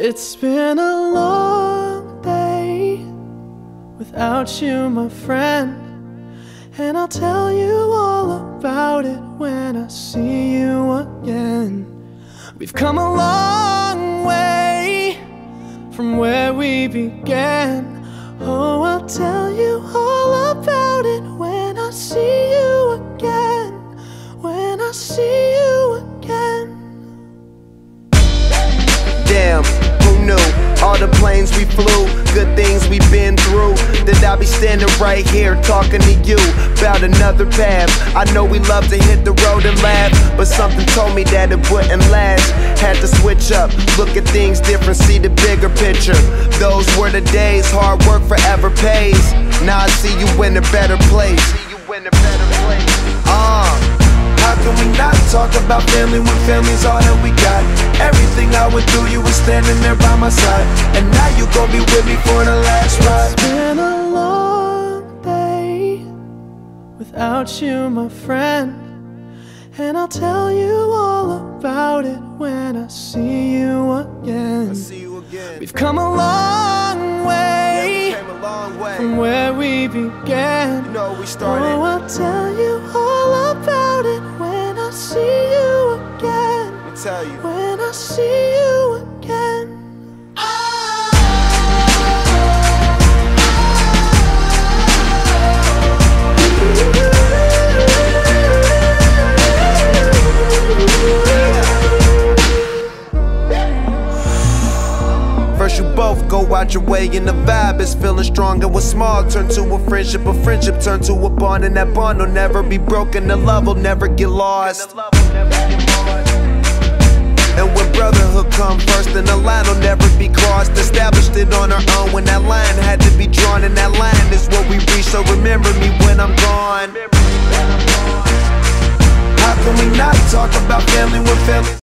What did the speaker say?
It's been a long day without you, my friend, and I'll tell you all about it when I see you again. We've come a long way from where we began. Oh, I'll tell you all about it when I see you again. When I see you again. Damn, who knew? All the planes we flew, good things we've been through, that I'll be standing right here talking to you about another path. I know we love to hit the road and laugh, but something told me that it wouldn't last. Had to switch up, look at things different, see the bigger picture. Those were the days, hard work forever pays. Now I see you in a better place. How can we not talk about family when family's all that we got? Everything I went through, you were standing there by my side, and now you gon' be with me for the last ride. It's been a long day without you, my friend, and I'll tell you all about it when I see you again. We've come a long way, from where we began. You know we started. Oh, I'll tell you all about it when I see you again. Let me tell you. When I see you again. First you both go out your way and the vibe is feeling strong, and what's small turn to a friendship turn to a bond, and that bond will never be broken, the love will never get lost. And when brotherhood come first, then the line will never be crossed. Established it on our own when that line had to be drawn, and that line is what we reach, so remember me when I'm gone. How can we not talk about family when family